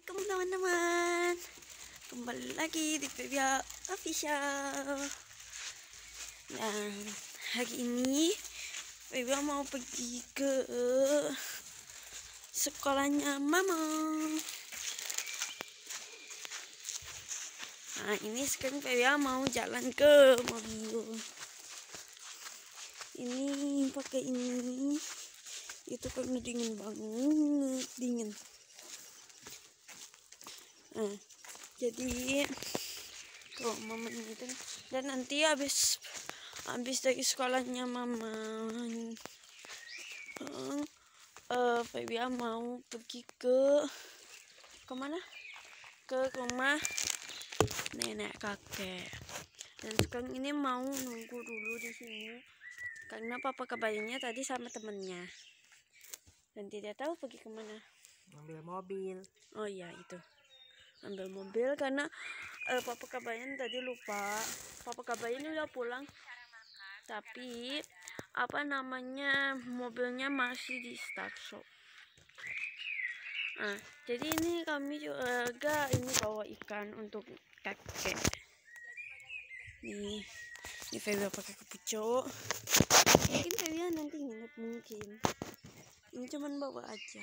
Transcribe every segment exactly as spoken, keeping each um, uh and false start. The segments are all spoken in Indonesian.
Assalamualaikum teman-teman, kembali lagi di Febia Official. Dan hari ini Febia mau pergi ke sekolahnya Mama. Nah ini sekarang Febia mau jalan ke mobil. Ini pakai ini, itu kan dingin banget, dingin. Nah, jadi tuh mama itu, dan nanti habis habis dari sekolahnya mama, uh, uh, Febia mau pergi ke kemana? Ke rumah nenek kakek. Dan sekarang ini mau nunggu dulu di sini karena papa kabarnya tadi sama temennya dan tidak tahu pergi kemana. Ambil mobil. Oh iya itu. Ambil mobil karena uh, papa kabayan tadi lupa. Papa kabayan udah pulang, tapi apa namanya mobilnya masih di start shop. Nah, jadi ini kami juga ini bawa ikan untuk kakek. Nih, ini Febia pakai kepucuk. Mungkin Febia nanti nginep mungkin. Ini cuman bawa aja.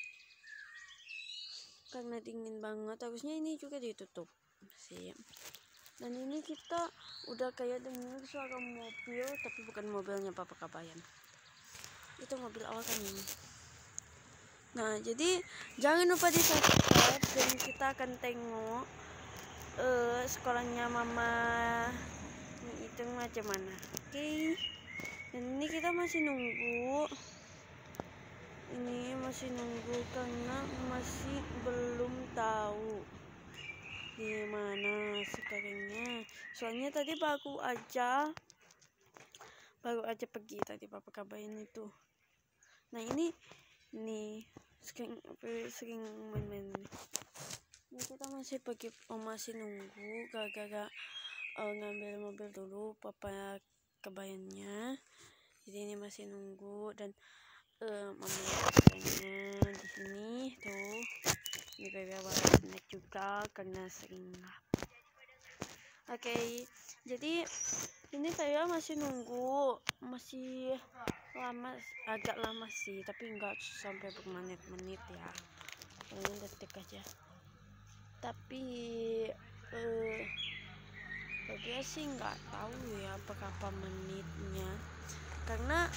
Karena dingin banget, harusnya ini juga ditutup sih. Dan ini kita udah kayak dengar suara mobil, tapi bukan mobilnya papa kabayan, itu mobil awal kan ini. Nah jadi jangan lupa di subscribe dan kita akan tengok uh, sekolahnya mama ini itu macam mana. Oke okay. Dan ini kita masih nunggu. Ini masih nunggu karena masih belum tahu di mana sekarangnya. Soalnya tadi baru aja baru aja pergi tadi papa kabarin itu. Nah ini nih sering sering main-main. Ini kita masih pergi, oh, masih nunggu gara-gara uh, ngambil mobil dulu papa kabayannya. Jadi ini masih nunggu dan Uh, mama katanya di sini tuh ini Febia banget juga karena sering lah. Oke, okay, jadi ini saya masih nunggu, masih lama, agak lama sih, tapi enggak sampai bermenit-menit ya, paling detik aja. Tapi uh, Febia sih nggak tahu ya berapa menitnya, karena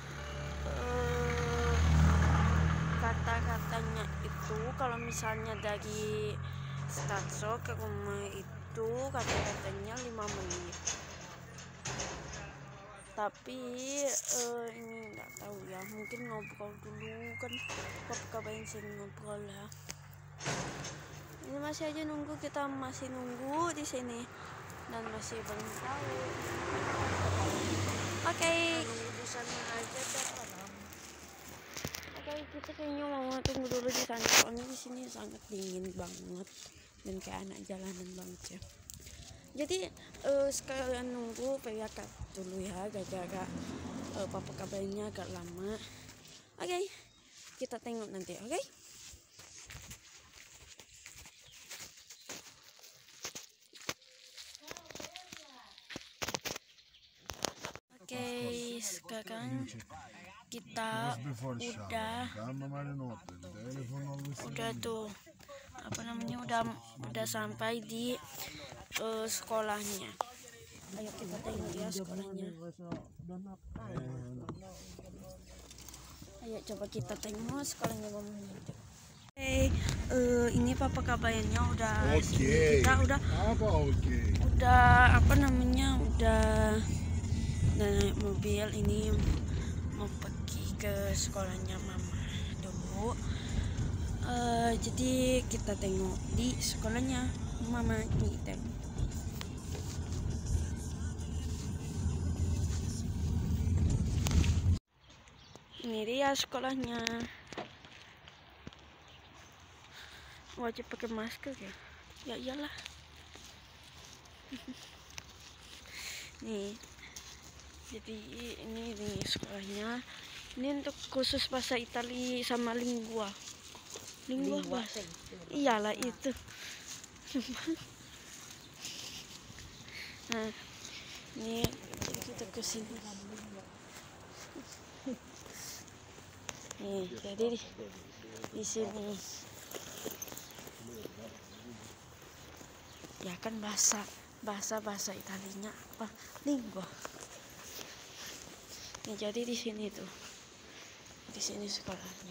uh, kata-katanya itu kalau misalnya dari stasiun ke rumah itu kata-katanya lima menit. Tapi uh, ini nggak tahu ya, mungkin ngobrol dulu kan papa kabarin sering ngobrol ya. Ini masih aja nunggu, kita masih nunggu di sini dan masih belum tahu. Oke. Okay. Di sana aja dalam. Oke, kita kayaknya mau tunggu dulu di sana soalnya di sini sangat dingin banget dan kayak anak jalanan banget ya. Jadi uh, sekalian nunggu Febia cut dulu ya, gara-gara uh, papa kabarnya agak lama. Oke, okay, kita tengok nanti. Oke. Okay? Oke, okay, sekarang kita udah udah tuh apa namanya udah udah sampai di uh, sekolahnya. Ayo kita tengok ya sekolahnya. Ayo coba kita tengok sekolahnya mamanya itu. Hey, uh, ini papa kabarnya udah okay. Kita udah apa okay. udah apa namanya udah naik mobil. Ini mau pergi ke sekolahnya mama dulu. Uh, jadi kita tengok di sekolahnya mama kita. Ini dia sekolahnya. Wajib pakai masker ya? Ya iyalah. Nih. Jadi ini nih sekolahnya. Ini untuk khusus bahasa Itali sama lingua. Lingua Lingua bahasa. itu. Iyalah itu. Nah, ini jadi kita ke sini. Nih, jadi di, di sini ya kan bahasa bahasa bahasa Italinya apa? Lingua. Nih, jadi di sini tuh. Di sini sekolahnya.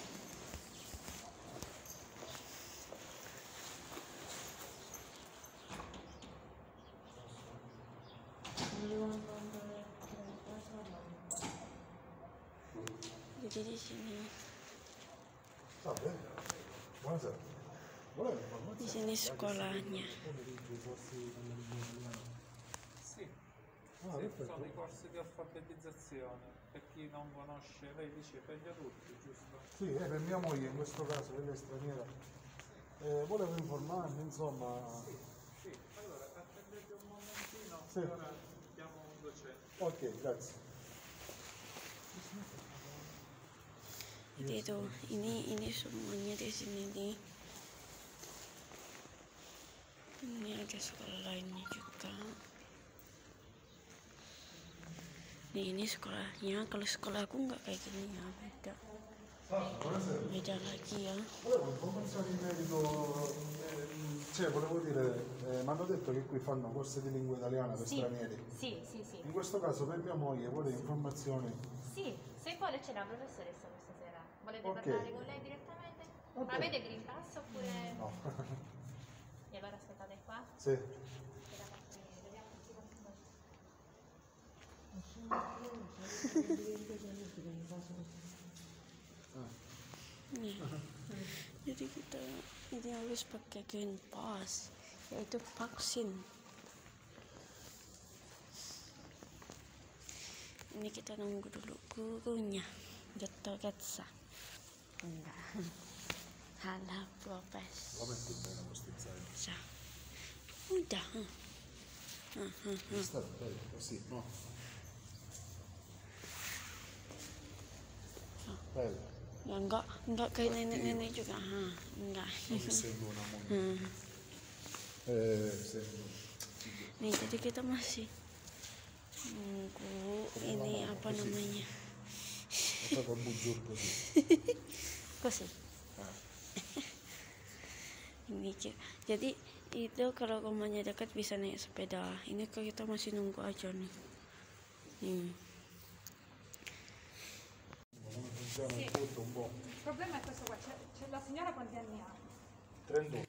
Jadi di sini. Di sini sekolahnya. Sì, sì, sono i corsi di alfabetizzazione. Per chi non conosce, lei dice per gli adulti, giusto? Sì, è per mia moglie in questo caso, lei è straniera. Eh, volevo informarmi, insomma. Sì, allora attendete un momentino, Sì. ora chiamo un docente. Ok, grazie. Jadi itu ini ini semuanya di sini nih. Ini ada sekolah lainnya juga. Nih ini sekolahnya. Kalau sekolahku nggak kayak gini ya, beda. Buonasera. Beda lagi ya. Volevo informazioni in merito, eh, cioè volevo dire, eh, mi hanno detto che qui fanno corsi di lingua italiana per Sì, stranieri. sì, sì, sì. In questo caso per mia moglie vuole informazioni. Sì, se vuole c'è la professoressa questa sera. Volete Ok. parlare con lei direttamente? Ok. Ma avete Green Pass oppure... No. E allora aspettate qua. Sì. Che la faccio vedere, vediamo se si può- Nih. Jadi kita ini harus pakai green pass, yaitu vaksin. Ini kita nunggu dulu gurunya, Dottor Gatsa. Enggak. Halo, Profes. Lo metti bene questi zaini. Sa. Udah. Hah, hah, hah. Sta bene, così, no? Bello. Ya enggak, enggak kayak nenek-nenek juga. Hah, enggak. Essendo una moglie. Hmm. Eh, essendo... Nih, jadi kita masih nunggu ini apa namanya? È proprio bugiur così. Kok sih? Ini Ci. Jadi itu kalau rumahnya dekat bisa naik sepeda. Ini kalau kita masih nunggu aja nih. Nih. Come funziona il tutto un po'. Il problema è questo qua, c'è, c'è la signora quanti anni ha? trentuno.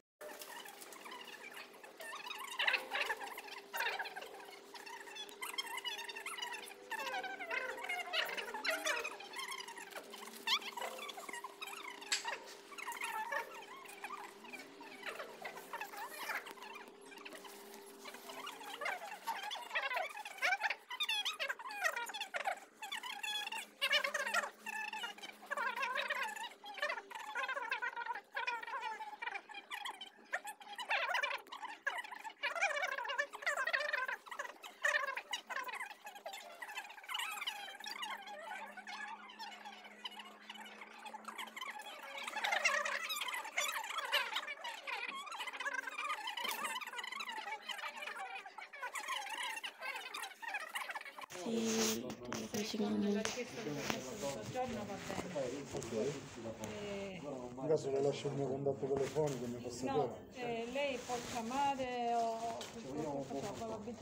Si kasih ngomong. La richiesta di permesso di soggiorno va bene. Eh, In caso le lascio il mio contatto telefonico, il mio no, passaporto. eh, lei può chiamare o purtroppo facciamo la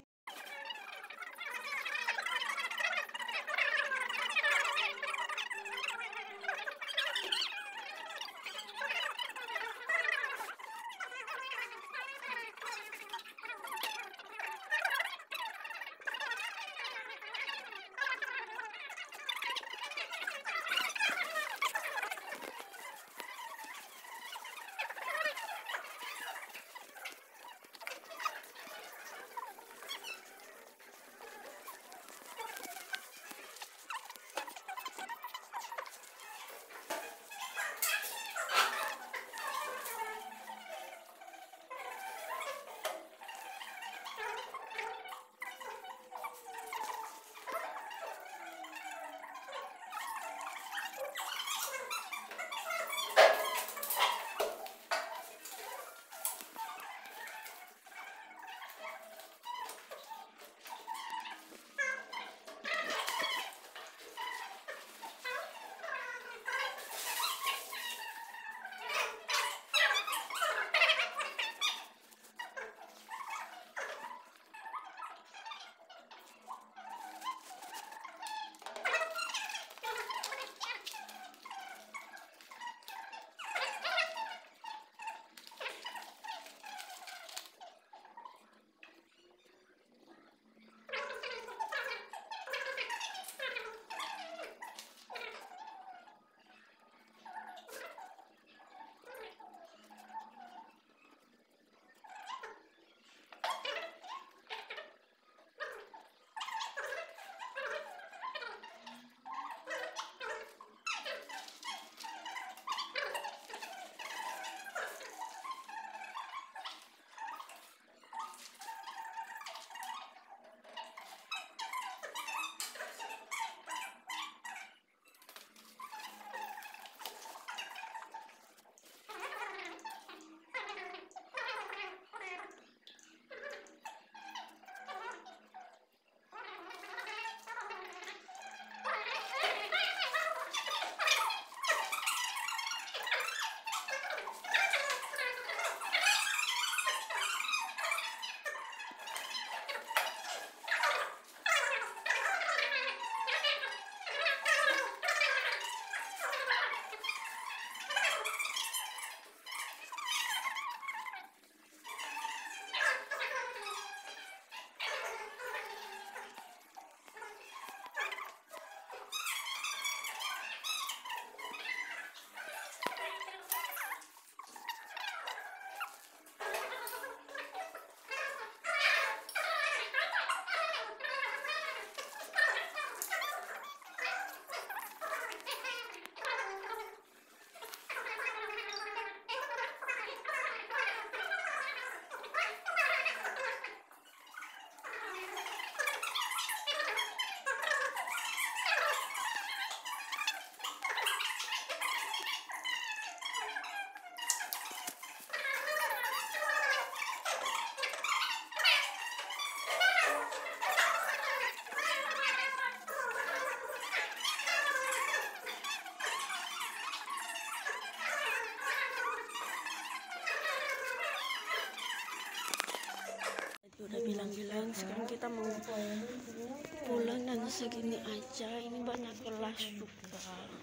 bilang-bilang sekarang kita mau pulang dan segini aja. Ini banyak kelas juga.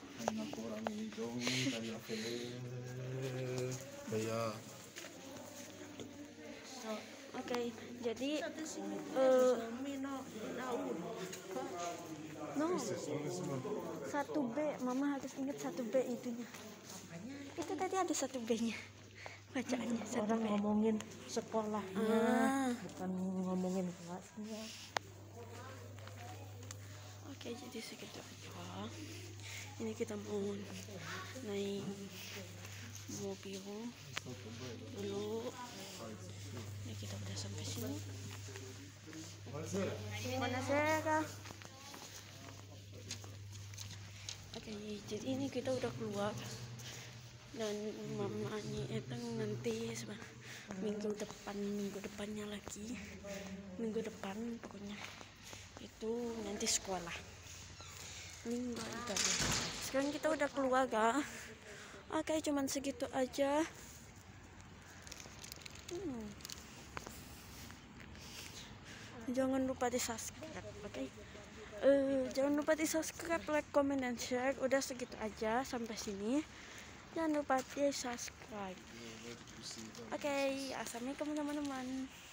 Oke, jadi eh no satu B, mama harus ingat satu B itunya. Itu tadi ada satu B-nya. Bacaannya satu Orang B. ngomongin sekolahnya, Ah. bukan ngomongin kelasnya. Oke, jadi segitu aja. Ini kita mau naik mobil dulu. Ini kita udah sampai sini. Buonasera. Oke, jadi ini kita udah keluar dan mamanya itu nanti seba- minggu depan minggu depannya lagi minggu depan pokoknya itu nanti sekolah minggu itu aja. Sekarang kita udah keluar kak. Oke, cuman segitu aja. Hmm. Jangan lupa di subscribe, oke? Eh, jangan lupa di subscribe, like, comment, dan share. Udah segitu aja sampai sini. Jangan lupa di subscribe. Oke, assalamualaikum teman-teman.